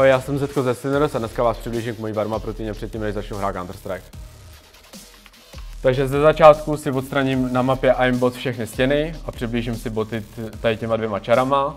Ahoj, já jsem Zetko ze Sinners a dneska vás přiblížím k mojí warm-up rutině předtím, než začnu hrát Counter-Strike. Takže ze začátku si odstraním na mapě aimbot všechny stěny a přiblížím si boty tady těma dvěma čarama.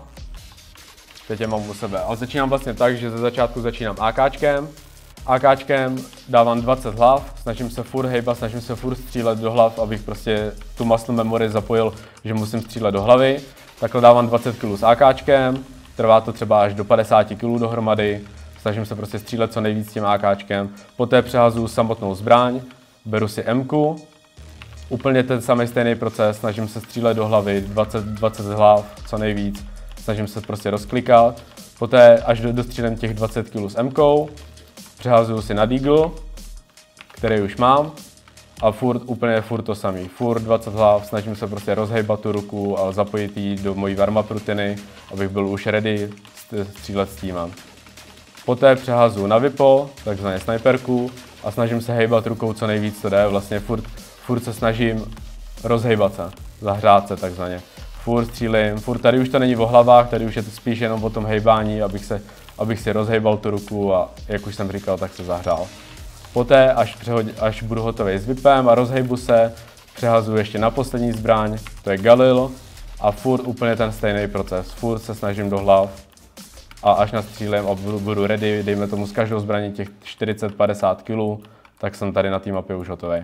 Teď je mám u sebe. A začínám vlastně tak, že ze začátku začínám AKčkem. AKčkem dávám 20 hlav, snažím se furt hejbat, snažím se furt střílet do hlav, abych prostě tu muscle memory zapojil, že musím střílet do hlavy. Takhle dávám 20 kg s AKčkem, trvá to třeba až do 50 kg dohromady. Snažím se prostě střílet co nejvíc tím AKčkem. Poté přehazuju samotnou zbraň, beru si Mku. Úplně ten samý stejný proces, snažím se střílet do hlavy, 20 hlav, co nejvíc. Snažím se prostě rozklikat. Poté až dostřílím těch 20 kg s Mkou. Přehazuju si na Deagle, který už mám. A furt to samý. Furt 20 hlav, snažím se prostě rozhejbat tu ruku a zapojit ji do mojí warm-up rutiny, abych byl už ready střílet s týmem. Poté přehazuju na Vipo, takzvaně sniperku, a snažím se hejbat rukou co nejvíc, co jde. Vlastně furt se snažím rozhejbat se, zahrát se takzvaně. Furt střílím, tady už to není o hlavách, tady už je to spíš jenom o tom hejbání, abych si rozhejbal tu ruku a jak už jsem říkal, tak se zahrál. Poté, až budu hotový s Vipem a rozhejbu se, přehazuju ještě na poslední zbraň, to je Galil, a furt úplně ten stejný proces. Furt se snažím do hlav a až nastřílím a budu ready, dejme tomu s každou zbraní těch 40-50 kg, tak jsem tady na té mapě už hotový.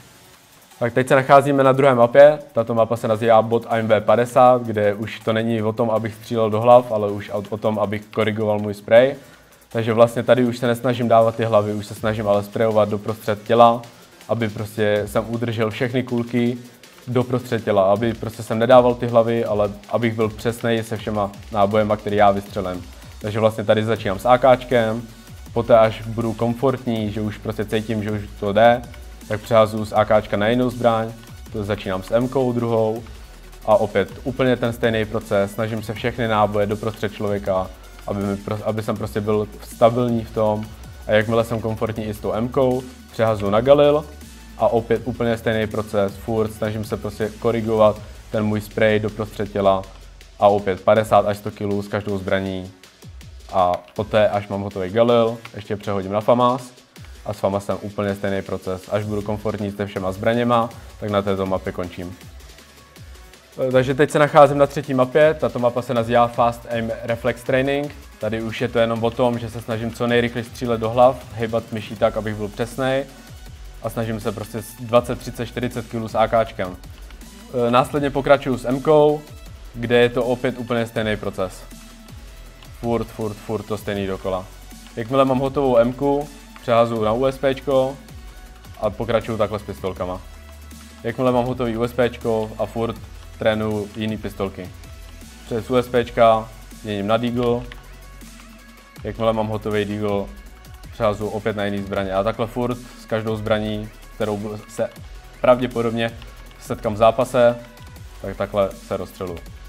Tak teď se nacházíme na druhé mapě, tato mapa se nazývá bot AIM 50, kde už to není o tom, abych střílel do hlav, ale už o tom, abych korigoval můj spray. Takže vlastně tady už se nesnažím dávat ty hlavy, už se snažím ale sprayovat doprostřed těla, aby prostě jsem udržel všechny kulky doprostřed těla, aby prostě jsem nedával ty hlavy, ale abych byl přesnej se všema nábojema, který já vystřelím. Takže vlastně tady začínám s AKčkem, poté až budu komfortní, že už prostě cítím, že už to jde, tak přehazuju z AKčka na jinou zbraň, to začínám s Mkou druhou a opět úplně ten stejný proces, snažím se všechny náboje doprostřed člověka, aby jsem prostě byl stabilní v tom, a jakmile jsem komfortní i s tou Mkou, přehazuju na Galil a opět úplně stejný proces, furt snažím se prostě korigovat ten můj spray doprostřed těla a opět 50 až 100 kg s každou zbraní a poté, až mám hotový Galil, ještě přehodím na FAMAS a s FAMASem úplně stejný proces, až budu komfortní s všema zbraněma, tak na této mapě končím. Takže teď se nacházím na třetí mapě, tato mapa se nazývá Fast Aim Reflex Training. Tady už je to jenom o tom, že se snažím co nejrychleji střílet do hlav, hejbat myší tak, abych byl přesnej a snažím se prostě 20, 30, 40 kg s AKčkem. Následně pokračuju s Mkou, kde je to opět úplně stejný proces. Furt to stejný dokola. Jakmile mám hotovou Mku, přehazuju na USPčko a pokračuju takhle s pistolkama. Jakmile mám hotový USPčko a furt trénuju jiný pistolky. Přes USPčka měním na Deagle. Jakmile mám hotový Deagle, přehazuju opět na jiný zbraně. A takhle furt s každou zbraní, kterou se pravděpodobně setkám v zápase, tak takhle se rozstřeluji.